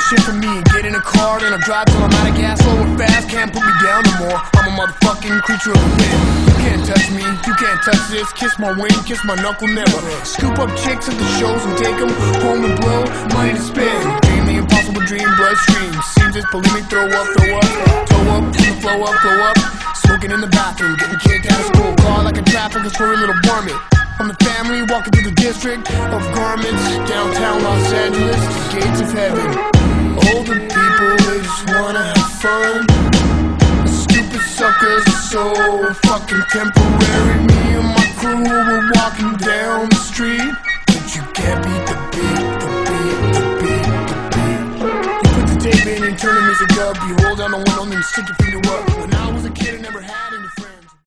shit for me. Get in a car, then I drive till I'm out of gas, slow and fast. Can't put me down no more. I'm a motherfucking creature of the wind. You can't touch me, you can't touch this. Kiss my wing, kiss my knuckle, never. Scoop up chicks at the shows and take them home and blow money to spend. Dream the impossible dream, bloodstream. Seems it's bulimic, throw up, toe up, flow up, blow up. Smoking in the bathroom, getting kicked out of school. Car like a traffic, it's for a little varmint. I'm the family walking through the district of garments, downtown Los Angeles, the gates of heaven. Older people, they just wanna have fun. The stupid suckers are so fucking temporary. Me and my crew